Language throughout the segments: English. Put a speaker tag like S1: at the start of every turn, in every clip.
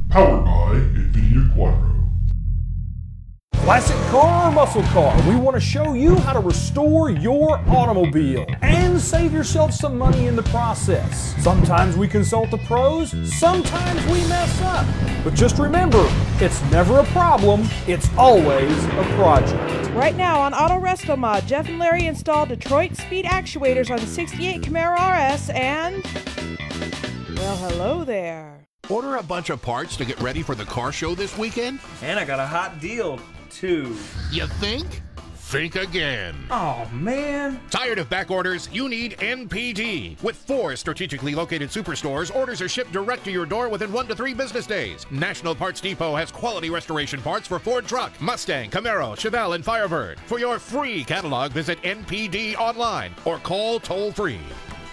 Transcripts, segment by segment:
S1: Powered by NVIDIA Quadro.
S2: Classic car or muscle car, we want to show you how to restore your automobile and save yourself some money in the process. Sometimes we consult the pros, sometimes we mess up. But just remember, it's never a problem, it's always a project.
S3: Right now on Auto Restomod, Jeff and Larry installed Detroit Speed actuators on the 68 Camaro RS and... well, hello there.
S4: Order a bunch of parts to get ready for the car show this weekend?
S5: And I got a hot deal, too.
S4: You think? Think again.
S5: Oh, man.
S4: Tired of back orders? You need NPD. With 4 strategically located superstores, orders are shipped direct to your door within 1 to 3 business days. National Parts Depot has quality restoration parts for Ford Truck, Mustang, Camaro, Chevelle, and Firebird. For your free catalog, visit NPD online or call toll-free.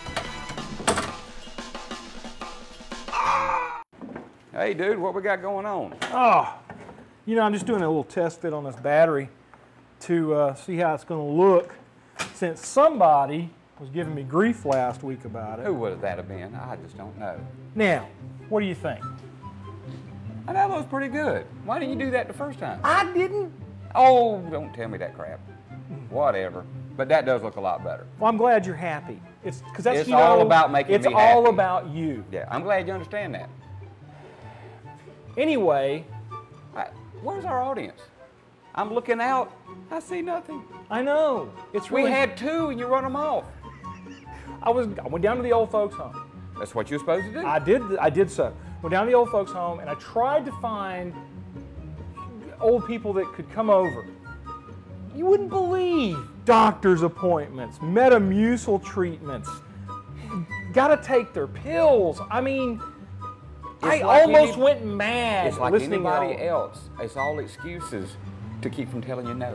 S6: Hey, dude, what we got going on?
S2: Oh, you know, I'm just doing a little test fit on this battery to see how it's going to look, since somebody was giving me grief last week about it.
S6: Who would that have been? I just don't know.
S2: Now, what do you think?
S6: I know that was pretty good. Why didn't you do that the first time?
S2: I didn't.
S6: Oh, don't tell me that crap. Whatever. But that does look a lot better.
S2: Well, I'm glad you're happy. It's because that's
S6: It's all about making me
S2: It's all
S6: happy.
S2: about you.
S6: Yeah, I'm glad you understand that.
S2: Anyway,
S6: Where's our audience? I'm looking out. I see nothing.
S2: I know it's really.
S6: We had 2 and you run them off.
S2: I went down to the old folks' home.
S6: That's what you're supposed to do.
S2: I did so. Went down to the old folks' home and I tried to find old people that could come over. You wouldn't believe doctor's appointments, Metamucil treatments. Got to take their pills. I mean, I almost went mad.
S6: It's like
S2: listening
S6: anybody
S2: to
S6: else. It's all excuses to keep from telling you no.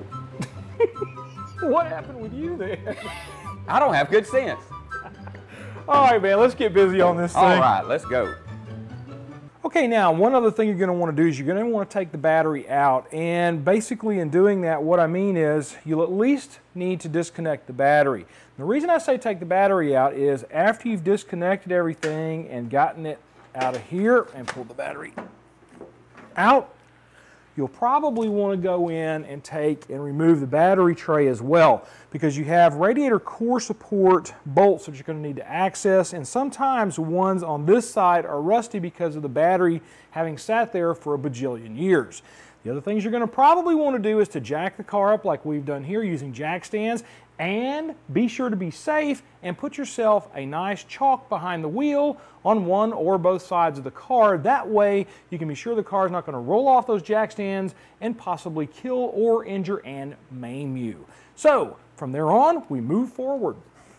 S2: What happened with you then?
S6: I don't have good sense.
S2: All right, man, let's get busy on this thing.
S6: All right, let's go.
S2: Okay, now one other thing you're going to want to do is you're going to want to take the battery out, and basically in doing that, what I mean is you'll at least need to disconnect the battery. The reason I say take the battery out is after you've disconnected everything and gotten it out of here and pulled the battery out, you'll probably want to go in and take and remove the battery tray as well, because you have radiator core support bolts that you're going to need to access, and sometimes the ones on this side are rusty because of the battery having sat there for a bajillion years. The other things you're going to probably want to do is to jack the car up like we've done here using jack stands, and be sure to be safe and put yourself a nice chalk behind the wheel on one or both sides of the car. That way you can be sure the car is not going to roll off those jack stands and possibly kill or injure and maim you. So from there on, we move forward.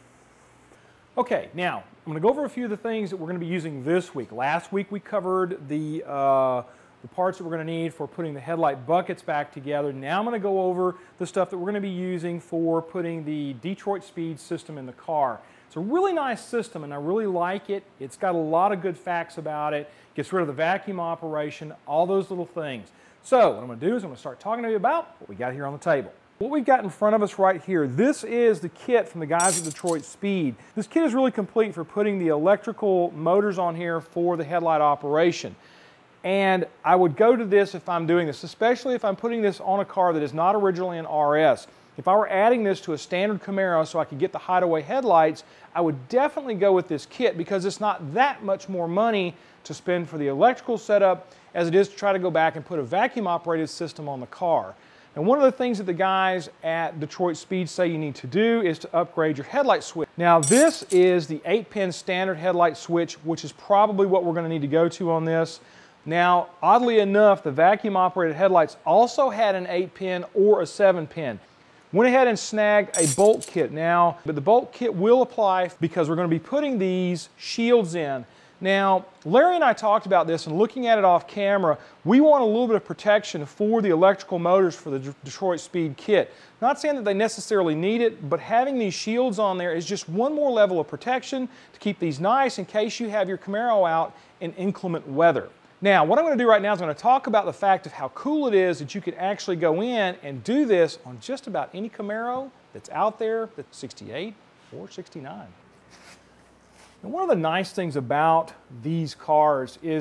S2: Okay, now I'm going to go over a few of the things that we're going to be using this week. Last week we covered the parts that we're going to need for putting the headlight buckets back together. Now I'm going to go over the stuff that we're going to be using for putting the Detroit Speed system in the car. It's a really nice system and I really like it. It's got a lot of good facts about it. Gets rid of the vacuum operation, all those little things. So what I'm going to do is I'm going to start talking to you about what we got here on the table. What we've got in front of us right here, this is the kit from the guys at Detroit Speed. This kit is really complete for putting the electrical motors on here for the headlight operation. And I would go to this if I'm doing this, especially if I'm putting this on a car that is not originally an RS. If I were adding this to a standard Camaro so I could get the hideaway headlights, I would definitely go with this kit because it's not that much more money to spend for the electrical setup as it is to try to go back and put a vacuum operated system on the car. And one of the things that the guys at Detroit Speed say you need to do is to upgrade your headlight switch. Now this is the 8-pin standard headlight switch, which is probably what we're going to need to go to on this. Now, oddly enough, the vacuum-operated headlights also had an 8-pin or a 7-pin. Went ahead and snagged a bolt kit now, but the bolt kit will apply because we're going to be putting these shields in. Now, Larry and I talked about this, and looking at it off camera, we want a little bit of protection for the electrical motors for the Detroit Speed kit. Not saying that they necessarily need it, but having these shields on there is just one more level of protection to keep these nice in case you have your Camaro out in inclement weather. Now, what I'm going to do right now is I'm going to talk about the fact of how cool it is that you could actually go in and do this on just about any Camaro that's out there that's 68 or 69. And one of the nice things about these cars is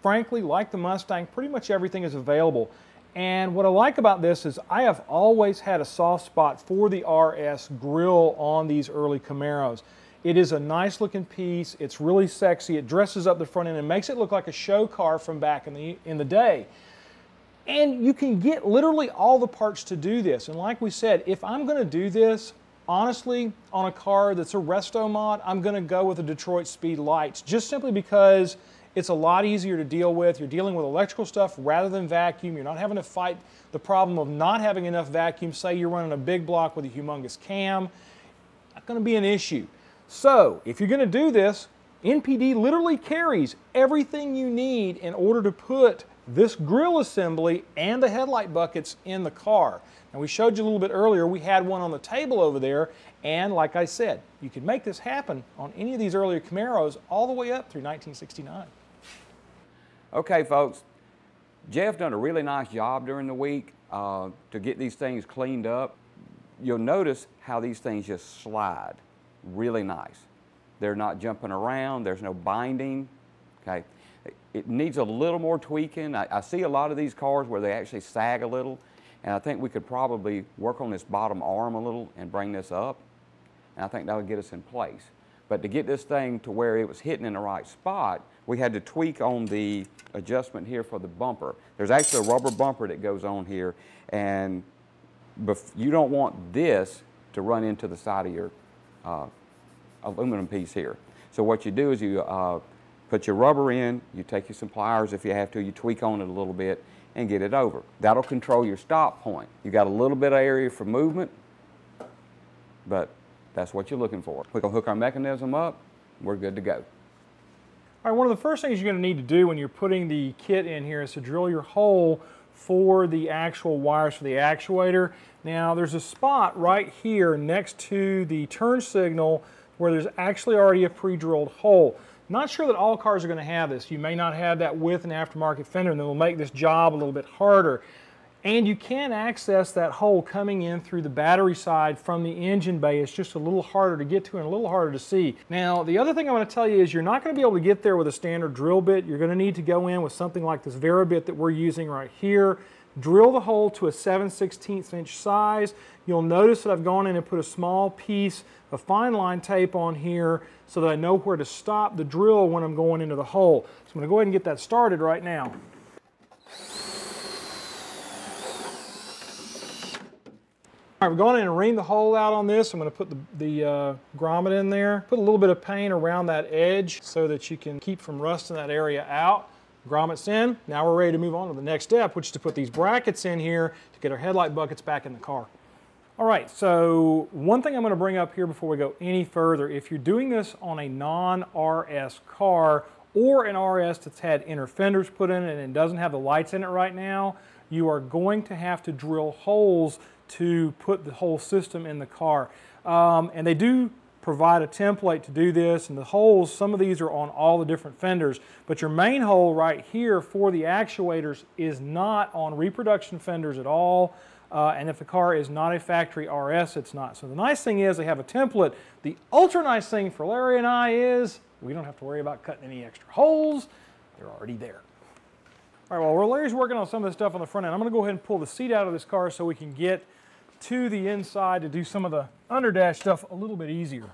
S2: frankly, like the Mustang, pretty much everything is available. And what I like about this is I have always had a soft spot for the RS grille on these early Camaros. It is a nice looking piece, it's really sexy, it dresses up the front end and makes it look like a show car from back in the day. And you can get literally all the parts to do this. And like we said, if I'm going to do this, honestly, on a car that's a resto mod, I'm going to go with the Detroit Speed Lights, just simply because it's a lot easier to deal with. You're dealing with electrical stuff rather than vacuum. You're not having to fight the problem of not having enough vacuum. Say you're running a big block with a humongous cam. Not going to be an issue. So, if you're going to do this, NPD literally carries everything you need in order to put this grille assembly and the headlight buckets in the car. Now, we showed you a little bit earlier, we had one on the table over there, and like I said, you could make this happen on any of these earlier Camaros all the way up through 1969.
S6: Okay, folks, Jeff done a really nice job during the week to get these things cleaned up. You'll notice how these things just slide really nice. They're not jumping around, there's no binding, okay? It needs a little more tweaking. I see a lot of these cars where they actually sag a little, and I think we could probably work on this bottom arm a little and bring this up, and I think that would get us in place. But to get this thing to where it was hitting in the right spot, we had to tweak on the adjustment here for the bumper. There's actually a rubber bumper that goes on here, and you don't want this to run into the side of your aluminum piece here. So what you do is you put your rubber in, you take you some pliers if you have to, you tweak on it a little bit and get it over. That'll control your stop point. You got a little bit of area for movement, but that's what you're looking for. We're gonna hook our mechanism up, we're good to go.
S2: All right, one of the first things you're going to need to do when you're putting the kit in here is to drill your hole for the actual wires for the actuator. Now, there's a spot right here next to the turn signal where there's actually already a pre-drilled hole. Not sure that all cars are going to have this. You may not have that with an aftermarket fender, and that will make this job a little bit harder. And you can access that hole coming in through the battery side from the engine bay. It's just a little harder to get to and a little harder to see. Now, the other thing I want to tell you is you're not going to be able to get there with a standard drill bit. You're going to need to go in with something like this Veribit that we're using right here. Drill the hole to a 7/16 inch size. You'll notice that I've gone in and put a small piece of fine line tape on here so that I know where to stop the drill when I'm going into the hole. So I'm going to go ahead and get that started right now. All right, we're going in and ream the hole out on this. I'm going to put the grommet in there. Put a little bit of paint around that edge so that you can keep from rusting that area out. Grommet's in. Now we're ready to move on to the next step, which is to put these brackets in here to get our headlight buckets back in the car. All right, so one thing I'm going to bring up here before we go any further, if you're doing this on a non-RS car or an RS that's had inner fenders put in it and doesn't have the lights in it right now, you are going to have to drill holes to put the whole system in the car. And they do provide a template to do this, and the holes, some of these are on all the different fenders, but your main hole right here for the actuators is not on reproduction fenders at all, and if the car is not a factory RS, it's not. So the nice thing is they have a template. The ultra nice thing for Larry and I is we don't have to worry about cutting any extra holes. They're already there. All right, well, while Larry's working on some of this stuff on the front end, I'm going to go ahead and pull the seat out of this car so we can get to the inside to do some of the underdash stuff a little bit easier.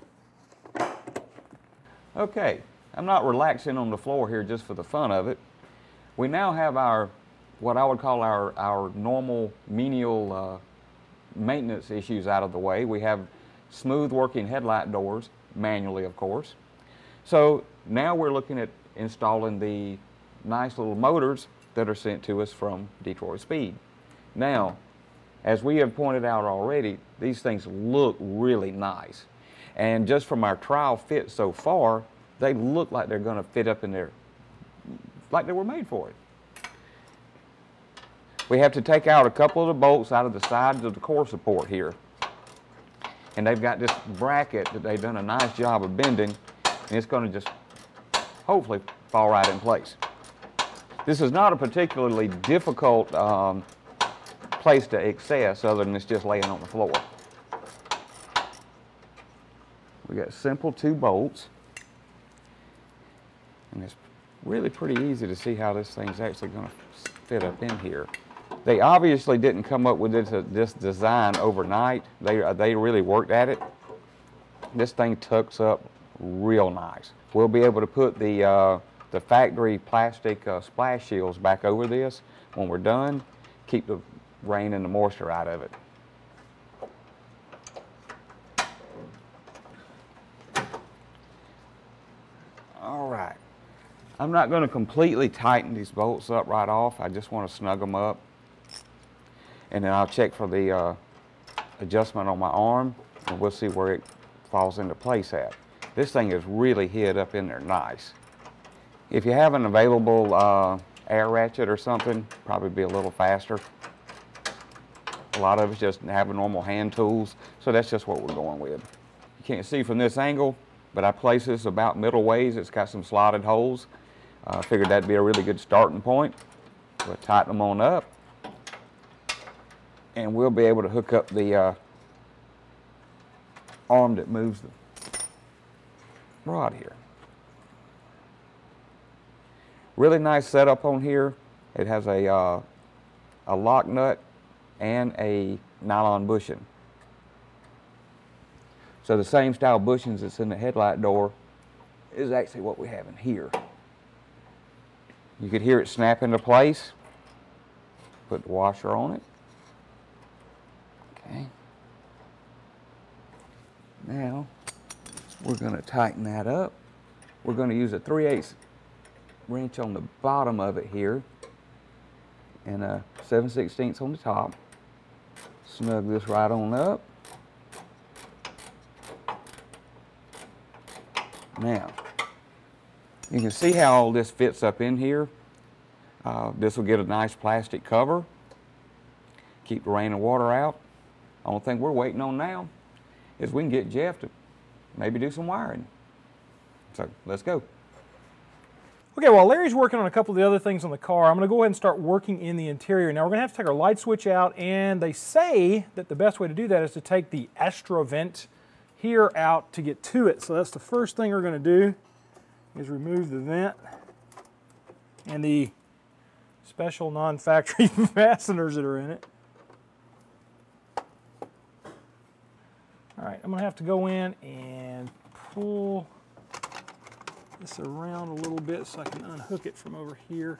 S6: Okay, I'm not relaxing on the floor here just for the fun of it. We now have our, what I would call our normal menial maintenance issues out of the way. We have smooth working headlight doors, manually of course. So now we're looking at installing the nice little motors that are sent to us from Detroit Speed. Now, as we have pointed out already, these things look really nice. And just from our trial fit so far, they look like they're going to fit up in there, like they were made for it. We have to take out a couple of the bolts out of the sides of the core support here. And they've got this bracket that they've done a nice job of bending, and it's going to just hopefully fall right in place. This is not a particularly difficult place to access other than it's just laying on the floor. We got simple 2 bolts, and just really pretty easy to see how this thing's actually going to fit up in here. They obviously didn't come up with this design overnight. They really worked at it. This thing tucks up real nice. We'll be able to put the factory plastic splash shields back over this when we're done, keep the rain and the moisture out of it. All right. I'm not going to completely tighten these bolts up right off. I just want to snug them up. And then I'll check for the adjustment on my arm, and we'll see where it falls into place at. This thing is really hid up in there nice. If you have an available air ratchet or something, probably be a little faster. A lot of us just have normal hand tools, so that's just what we're going with. You can't see from this angle, but I place this about middle ways. It's got some slotted holes. I figured that'd be a really good starting point. We'll tighten them on up, and we'll be able to hook up the arm that moves the rod here. Really nice setup on here. It has a lock nut and a nylon bushing. So the same style bushings that's in the headlight door is actually what we have in here. You could hear it snap into place. Put the washer on it. Okay. Now we're going to tighten that up. We're going to use a 3/8 wrench on the bottom of it here and a 7/16 on the top. Snug this right on up. Now, you can see how all this fits up in here. This will get a nice plastic cover. Keep the rain and water out. Only thing we're waiting on now is we can get Jeff to maybe do some wiring. So let's go.
S2: Okay, while Larry's working on a couple of the other things on the car, I'm going to go ahead and start working in the interior. Now we're going to have to take our light switch out, and they say that the best way to do that is to take the Astra vent here out to get to it. So that's the first thing we're going to do, is remove the vent and the special non-factory fasteners that are in it. All right, I'm going to have to go in and pull this around a little bit so I can unhook it from over here.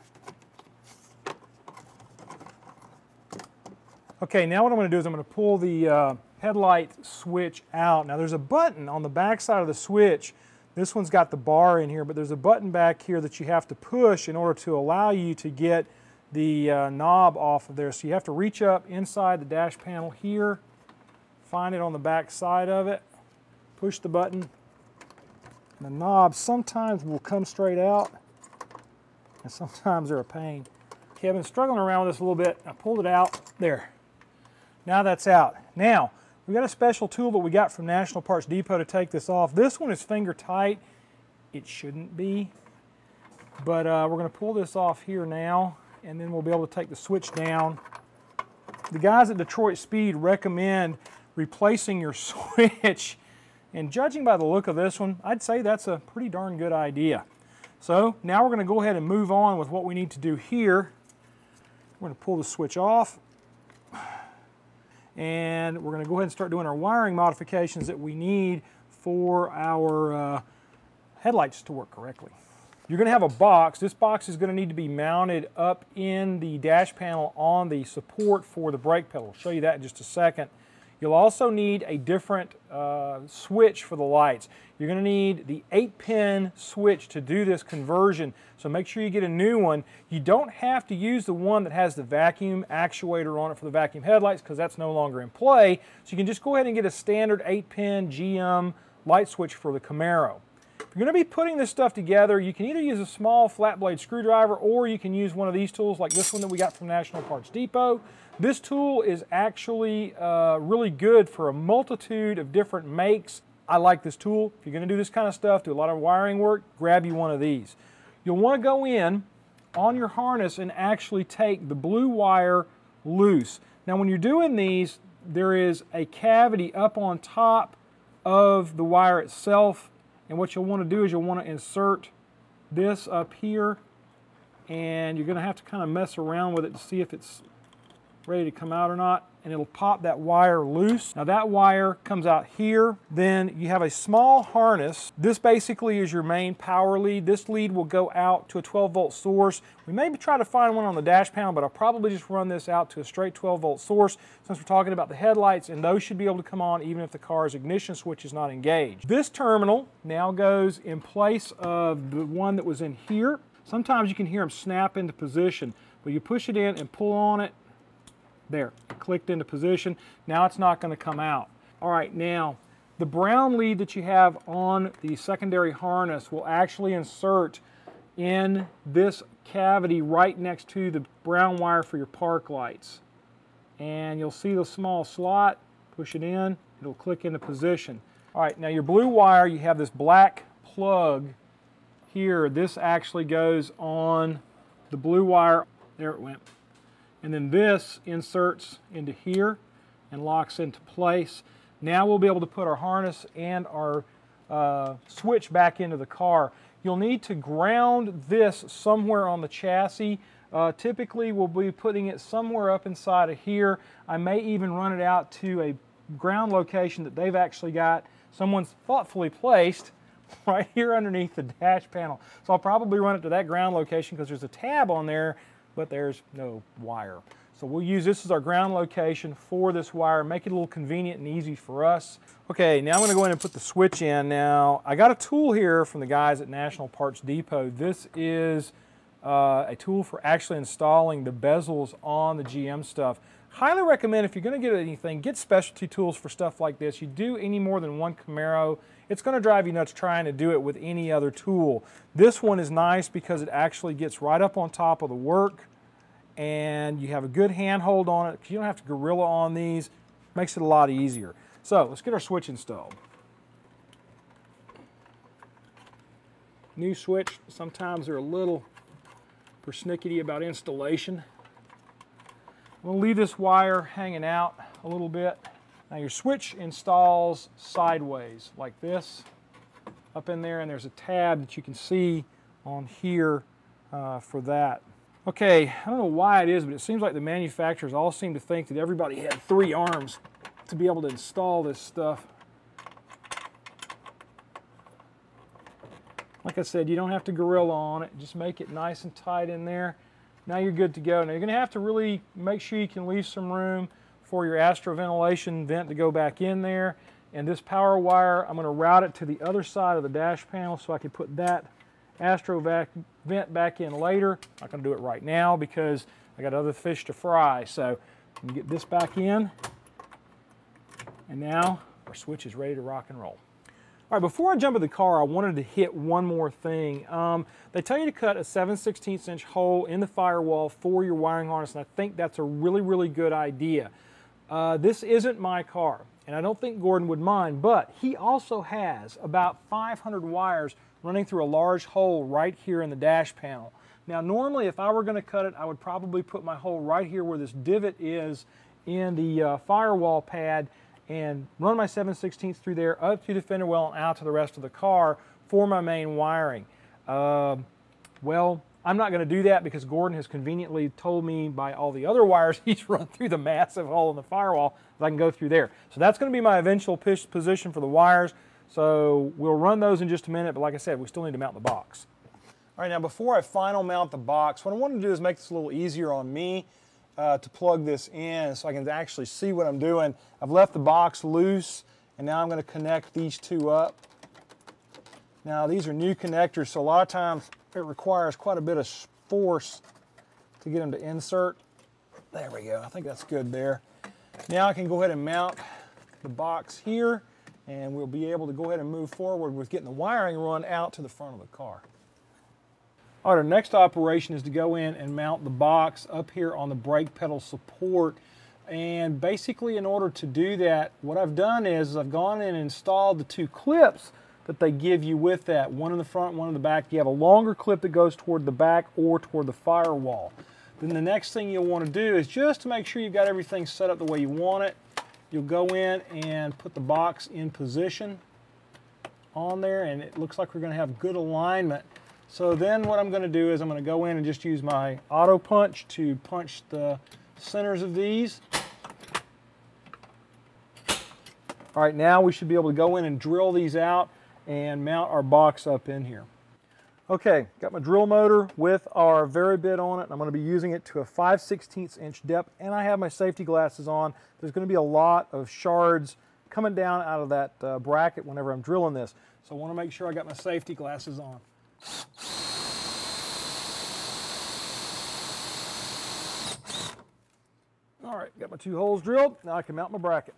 S2: Okay, now what I'm going to do is I'm going to pull the headlight switch out. Now there's a button on the back side of the switch. This one's got the bar in here, but there's a button back here that you have to push in order to allow you to get the knob off of there. So you have to reach up inside the dash panel here, find it on the back side of it, push the button, and the knobs sometimes will come straight out, and sometimes they're a pain. Okay, I've been struggling around with this a little bit. I pulled it out. There. Now that's out. Now, we've got a special tool that we got from National Parts Depot to take this off. This one is finger tight. It shouldn't be. But we're going to pull this off here now, and then we'll be able to take the switch down. The guys at Detroit Speed recommend replacing your switch, and judging by the look of this one, I'd say that's a pretty darn good idea. So now we're going to go ahead and move on with what we need to do here. We're going to pull the switch off, and we're going to go ahead and start doing our wiring modifications that we need for our headlights to work correctly. You're going to have a box. This box is going to need to be mounted up in the dash panel on the support for the brake pedal. I'll show you that in just a second. You'll also need a different switch for the lights. You're going to need the 8-pin switch to do this conversion, so make sure you get a new one. You don't have to use the one that has the vacuum actuator on it for the vacuum headlights, because that's no longer in play. So you can just go ahead and get a standard 8-pin GM light switch for the Camaro. If you're going to be putting this stuff together, you can either use a small flat blade screwdriver, or you can use one of these tools like this one that we got from National Parts Depot. This tool is actually really good for a multitude of different makes. I like this tool. If you're going to do this kind of stuff, do a lot of wiring work, grab you one of these. You'll want to go in on your harness and actually take the blue wire loose. Now when you're doing these, there is a cavity up on top of the wire itself, and what you'll want to do is you'll want to insert this up here, and you're going to have to kind of mess around with it to see if it's ready to come out or not, and it'll pop that wire loose. Now that wire comes out here. Then you have a small harness. This basically is your main power lead. This lead will go out to a 12-volt source. We may try to find one on the dash panel, but I'll probably just run this out to a straight 12-volt source since we're talking about the headlights, and those should be able to come on even if the car's ignition switch is not engaged. This terminal now goes in place of the one that was in here. Sometimes you can hear them snap into position, but you push it in and pull on it. There, it clicked into position. Now it's not going to come out. All right, now the brown lead that you have on the secondary harness will actually insert in this cavity right next to the brown wire for your park lights. And you'll see the small slot, push it in, it'll click into position. All right, now your blue wire, you have this black plug here. This actually goes on the blue wire. There it went. And then this inserts into here and locks into place. Now we'll be able to put our harness and our switch back into the car. You'll need to ground this somewhere on the chassis. Typically we'll be putting it somewhere up inside of here. I may even run it out to a ground location that they've actually got. Someone's thoughtfully placed right here underneath the dash panel. So I'll probably run it to that ground location because there's a tab on there, but there's no wire. So we'll use this as our ground location for this wire, make it a little convenient and easy for us. Okay, now I'm going to go in and put the switch in. Now, I got a tool here from the guys at National Parts Depot. This is a tool for actually installing the bezels on the GM stuff. Highly recommend if you're going to get anything, get specialty tools for stuff like this. You do any more than one Camaro, it's going to drive you nuts trying to do it with any other tool. This one is nice because it actually gets right up on top of the work and you have a good handhold on it because you don't have to gorilla on these. Makes it a lot easier. So let's get our switch installed. New switch, sometimes they're a little persnickety about installation. I'm going to leave this wire hanging out a little bit. Now your switch installs sideways like this up in there, and there's a tab that you can see on here for that. Okay, I don't know why it is, but it seems like the manufacturers all seem to think that everybody had 3 arms to be able to install this stuff. Like I said, you don't have to gorilla on it. Just make it nice and tight in there. Now you're good to go. Now you're going to have to really make sure you can leave some room for your Astro ventilation vent to go back in there. And this power wire, I'm going to route it to the other side of the dash panel so I can put that Astro vent back in later. I'm not going to do it right now because I got other fish to fry. So I'm going to get this back in. And now our switch is ready to rock and roll. All right, before I jump in the car, I wanted to hit one more thing. They tell you to cut a 7/16 inch hole in the firewall for your wiring harness, and I think that's a really, really good idea. This isn't my car, and I don't think Gordon would mind, but he also has about 500 wires running through a large hole right here in the dash panel. Now, normally, if I were going to cut it, I would probably put my hole right here where this divot is in the firewall pad and run my 7/16 through there up to the fender well and out to the rest of the car for my main wiring. Well, I'm not going to do that because Gordon has conveniently told me by all the other wires he's run through the massive hole in the firewall that I can go through there. So that's going to be my eventual position for the wires. So we'll run those in just a minute, but like I said, we still need to mount the box. All right, now before I final mount the box, what I want to do is make this a little easier on me to plug this in so I can actually see what I'm doing. I've left the box loose, and now I'm going to connect these two up. Now these are new connectors, so a lot of times it requires quite a bit of force to get them to insert. There we go, I think that's good there. Now I can go ahead and mount the box here, and we'll be able to go ahead and move forward with getting the wiring run out to the front of the car. All right, our next operation is to go in and mount the box up here on the brake pedal support. And basically, in order to do that, what I've done is I've gone in and installed the 2 clips that they give you with that, one in the front, one in the back. You have a longer clip that goes toward the back or toward the firewall. Then the next thing you'll want to do is just to make sure you've got everything set up the way you want it, you'll go in and put the box in position on there, and it looks like we're going to have good alignment. So then what I'm going to do is I'm going to go in and just use my auto punch to punch the centers of these. All right, now we should be able to go in and drill these out and mount our box up in here. Okay, got my drill motor with our Vari-bit on it. I'm going to be using it to a 5/16 inch depth, and I have my safety glasses on. There's going to be a lot of shards coming down out of that bracket whenever I'm drilling this. So I want to make sure I got my safety glasses on. All right, got my 2 holes drilled. Now I can mount my bracket.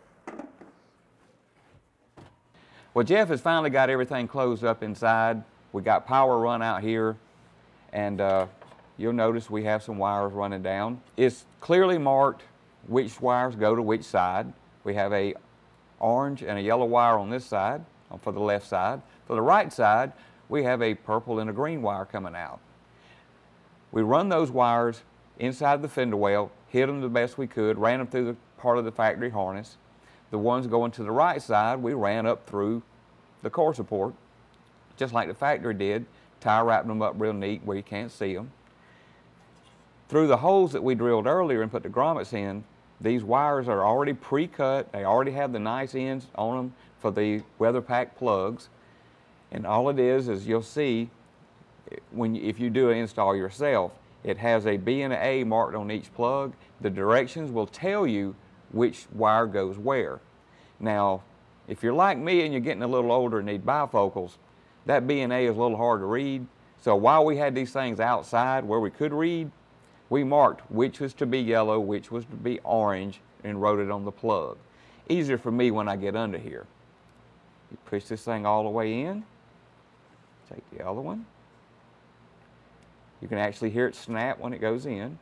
S6: Well, Jeff has finally got everything closed up inside. We got power run out here, and you'll notice we have some wires running down. It's clearly marked which wires go to which side. We have a orange and a yellow wire on this side, for the left side. For the right side, we have a purple and a green wire coming out. We run those wires inside the fender well, hit them the best we could, ran them through the part of the factory harness. The ones going to the right side, we ran up through the core support, just like the factory did, tie wrapping them up real neat where you can't see them. Through the holes that we drilled earlier and put the grommets in, these wires are already pre-cut. They already have the nice ends on them for the WeatherPack plugs. And all it is you'll see, if you do an install yourself, it has a B and an A marked on each plug. The directions will tell you which wire goes where. Now, if you're like me and you're getting a little older and need bifocals, that B and A is a little hard to read. So while we had these things outside where we could read, we marked which was to be yellow, which was to be orange, and wrote it on the plug. Easier for me when I get under here. You push this thing all the way in, take the other one. You can actually hear it snap when it goes in.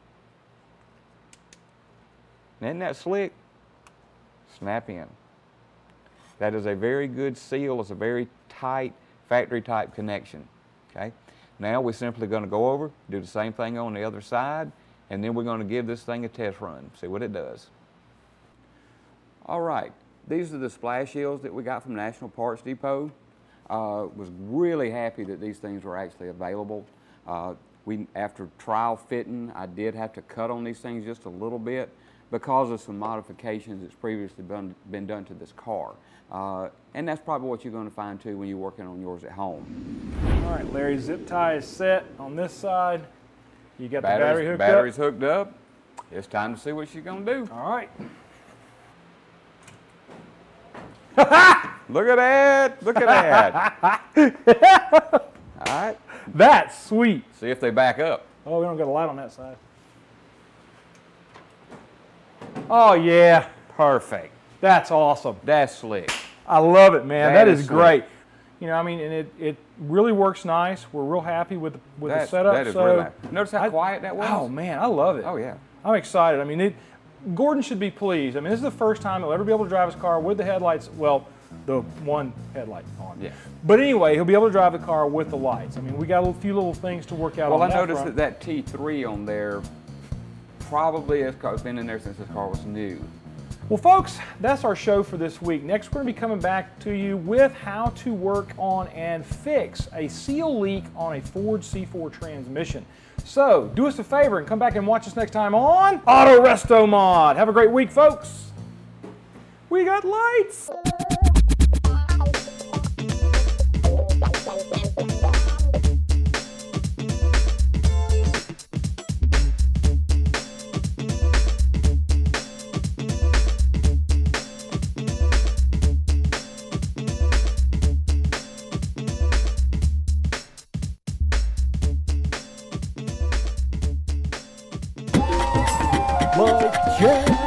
S6: Isn't that slick? Snap in. That is a very good seal. It's a very tight factory type connection. Okay. Now we're simply going to go over, do the same thing on the other side, and then we're going to give this thing a test run, see what it does. All right, these are the splash shields that we got from National Parts Depot. Was really happy that these things were actually available. After trial fitting, I did have to cut on these things just a little bit because of some modifications that's previously been done to this car. And that's probably what you're going to find too when you're working on yours at home.
S2: All right, Larry, zip tie is set on this side. You got the battery hooked up?
S6: Battery's hooked up. It's time to see what she's going to do.
S2: All right.
S6: Look at that. Look at that. All right.
S2: That's sweet.
S6: See if they back up.
S2: Oh, we don't got a light on that side. Oh, yeah.
S6: Perfect.
S2: That's awesome.
S6: That's slick.
S2: I love it, man. That is
S6: slick.
S2: great. You know, I mean, and it really works nice. We're real happy with the setup.
S6: That is
S2: so
S6: really nice. Notice how quiet that was?
S2: Oh, man, I love it.
S6: Oh, yeah.
S2: I'm excited. I mean, Gordon should be pleased. I mean, this is the first time he'll ever be able to drive his car with the headlights, well, the one headlight on.
S6: Yeah.
S2: But anyway, he'll be able to drive the car with the lights. I mean, we got a few little things to work out on that front.
S6: Well, I noticed that T3 on there probably has been in there since this car was new.
S2: Well, folks, that's our show for this week. Next, we're going to be coming back to you with how to work on and fix a seal leak on a Ford C4 transmission. So, do us a favor and come back and watch us next time on Auto Resto Mod. Have a great week, folks. We got lights. Mike Jack.